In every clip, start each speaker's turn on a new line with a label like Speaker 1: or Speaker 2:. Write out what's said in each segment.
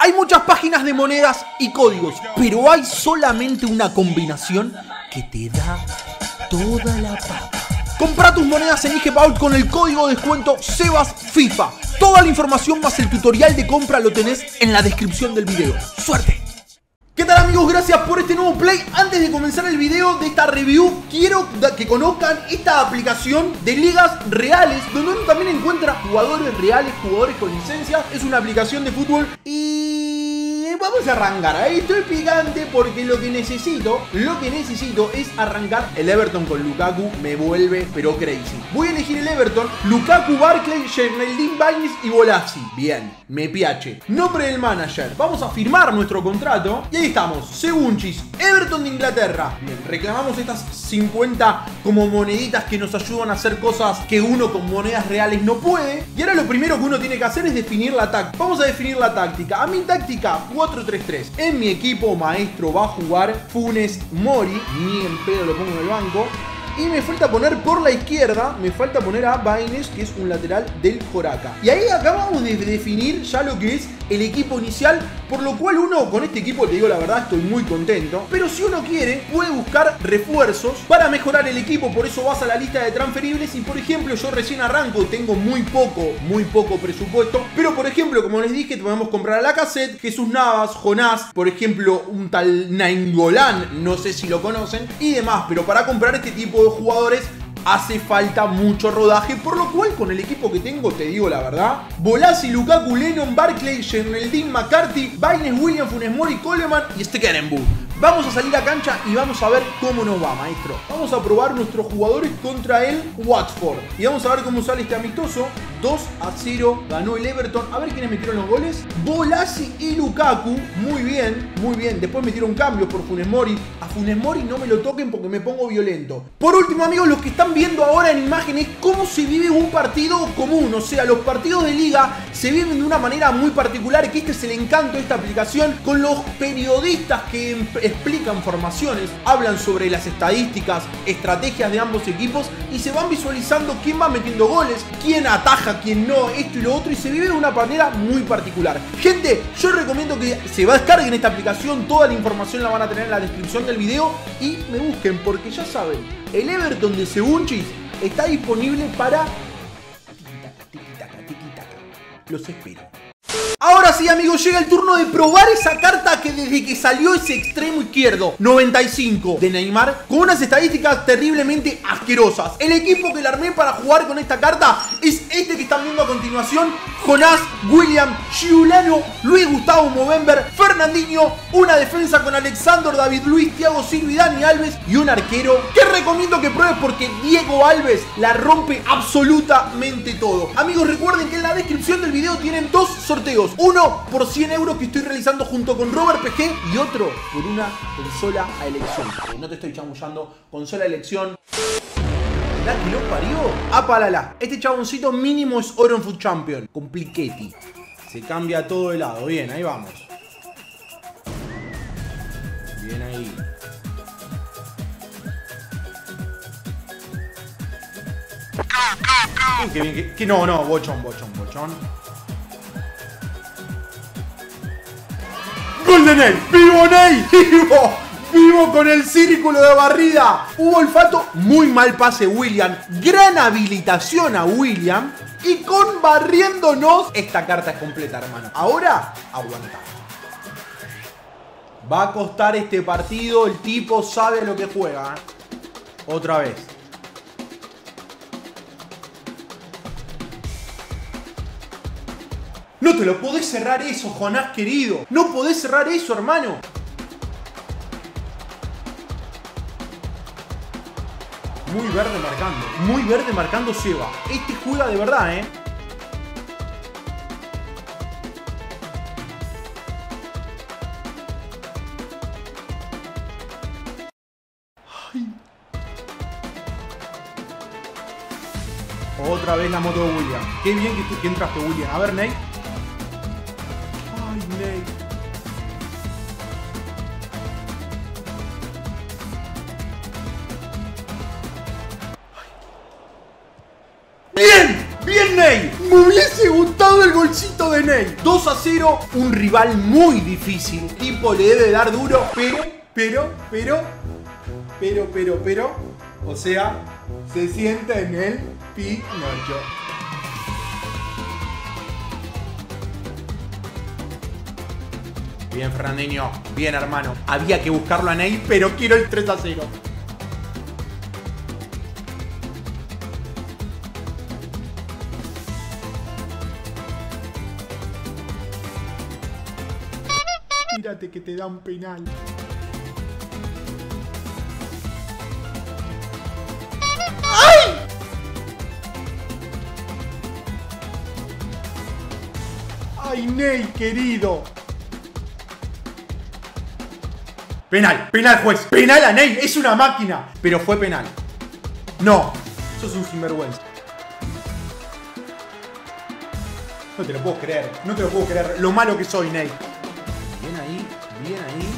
Speaker 1: Hay muchas páginas de monedas y códigos, pero hay solamente una combinación que te da toda la papa. Compra tus monedas en IGPaul con el código de descuento SebasFIFA. Toda la información más el tutorial de compra lo tenés en la descripción del video. ¡Suerte! ¿Qué tal, amigos? Gracias por este nuevo play. Antes de comenzar el video de esta review, quiero que conozcan esta aplicación de ligas reales, donde uno también encuentra jugadores reales, jugadores con licencias. Es una aplicación de fútbol y vamos a arrancar. Ahí estoy picante porque lo que necesito es arrancar el Everton con Lukaku. Me vuelve pero crazy. Voy a elegir el Everton: Lukaku, Barkley, Wijnaldum, Baines y Bolasie. Bien, me piache. Nombre del manager. Vamos a firmar nuestro contrato y ahí estamos. Segunchis, Everton de Inglaterra. Bien, reclamamos estas 50 como moneditas que nos ayudan a hacer cosas que uno con monedas reales no puede. Y ahora lo primero que uno tiene que hacer es definir la táctica. Vamos a definir la táctica. A mi táctica 4-3-3. En mi equipo maestro va a jugar Funes Mori. Ni en pedo lo pongo en el banco. Y me falta poner por la izquierda, me falta poner a Baines, que es un lateral del Joraca. Y ahí acabamos de definir ya lo que es el equipo inicial, por lo cual uno con este equipo, te digo la verdad, estoy muy contento. Pero si uno quiere, puede buscar refuerzos para mejorar el equipo. Por eso vas a la lista de transferibles y, por ejemplo, yo recién arranco, tengo muy poco presupuesto. Pero, por ejemplo, como les dije, podemos comprar a Lacazette, Jesús Navas, Jonás, por ejemplo, un tal Nainggolan, no sé si lo conocen, y demás. Pero para comprar este tipo de jugadores hace falta mucho rodaje, por lo cual con el equipo que tengo, te digo la verdad, Bolasie, Lukaku, Lennon, Barkley, Wijnaldum, McCarthy, Baines, William, Funes Mori, Coleman y Stekelenburg. Vamos a salir a cancha y vamos a ver cómo nos va, maestro. Vamos a probar nuestros jugadores contra el Watford. Y vamos a ver cómo sale este amistoso. 2-0 ganó el Everton. A ver quiénes metieron los goles. Bolasie y Lukaku. Muy bien, muy bien. Después metieron cambios por Funes Mori. A Funes Mori no me lo toquen porque me pongo violento. Por último, amigos, los que están viendo ahora en imágenes cómo se vive un partido común. O sea, los partidos de liga se viven de una manera muy particular, que este es el encanto de esta aplicación, con los periodistas que explican formaciones, hablan sobre las estadísticas, estrategias de ambos equipos y se van visualizando quién va metiendo goles, quién ataja, quién no, esto y lo otro, y se vive de una manera muy particular. Gente, yo recomiendo que se descarguen esta aplicación, toda la información la van a tener en la descripción del video y me busquen porque ya saben, el Everton de Segunchis está disponible para tiki-taka. Los espero. Ahora sí, amigos, llega el turno de probar esa carta que desde que salió ese extremo izquierdo 95 de Neymar, con unas estadísticas terriblemente asquerosas. El equipo que le armé para jugar con esta carta es este que están viendo a continuación: Jonás, William, Giuliano, Luis Gustavo Movember, Fernandinho, una defensa con Alexander, David Luiz, Thiago Silva y Dani Alves, y un arquero que recomiendo que pruebes porque Diego Alves la rompe absolutamente todo. Amigos, recuerden que en la descripción del video tienen dos sorteos: uno por 100 euros que estoy realizando junto con Robert PG y otro por una consola a elección. No te estoy chamullando, consola a elección. ¿La que lo parió? ¡Apalala! Este chaboncito mínimo es oro en Foot Champion. Compliquetti. Se cambia todo de lado. Bien, ahí vamos. Bien ahí. Qué bien, que no, bochón. ¡Gol de Ney! ¡Vivo Ney! ¡Vivo con el círculo de barrida! Hubo olfato, muy mal pase William, gran habilitación a William y con barriéndonos, esta carta es completa, hermano. Ahora, aguanta. Va a costar este partido, el tipo sabe lo que juega. Otra vez. No te lo podés cerrar eso, Jonás querido. No podés cerrar eso, hermano. Muy verde marcando Seba. Este juega de verdad, Ay. Otra vez la moto de William. Qué bien que entraste, William. A ver, Ney. Ay, Ney. ¡Bien! ¡Bien, Ney! Me hubiese gustado el golcito lo de Ney. 2-0, un rival muy difícil. El tipo le debe dar duro, pero. O sea, se sienta en el Pinocho. Bien, Fernandinho. Bien, hermano. Había que buscarlo a Ney, pero quiero el 3-0. Tírate que te da un penal. ¡Ay! ¡Ay, Ney, querido! Penal, penal, juez. Penal a Ney, es una máquina. Pero fue penal. No, sos un sinvergüenza. No te lo puedo creer, no te lo puedo creer. Lo malo que soy, Ney. Bien ahí, bien ahí.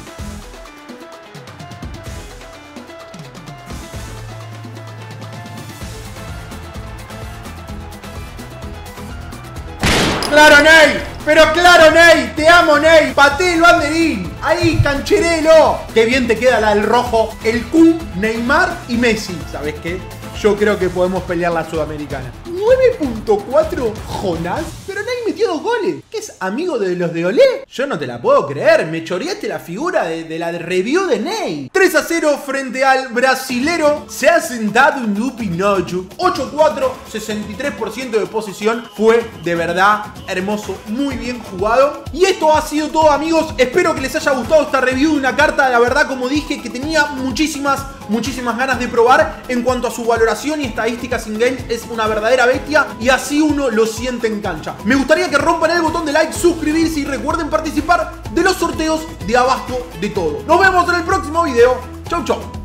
Speaker 1: ¡Claro, Ney! ¡Pero claro, Ney! ¡Te amo, Ney! ¡Paté el banderín! ¡Ahí, cancherelo! ¡Qué bien te queda la del rojo! El Kun, Neymar y Messi. ¿Sabes qué? Yo creo que podemos pelear la Sudamericana. 9.4 Jonás. Pero Ney metió 2 goles. ¿Qué es amigo de los de Olé? Yo no te la puedo creer. Me choreaste la figura de la review de Ney. 3-0 frente al brasilero. Se ha sentado en un Pinocho. 8-4, 63% de posición. Fue de verdad hermoso. Muy bien jugado. Y esto ha sido todo, amigos. Espero que les haya gustado esta review de una carta. La verdad, como dije, que tenía muchísimas ganas de probar. En cuanto a su valoración y estadísticas in-game, es una verdadera bestia. Y así uno lo siente en cancha. Me gustaría que rompan el botón de like, suscribirse y recuerden participar de los sorteos de abasto de todo. Nos vemos en el próximo video. Chau, chau.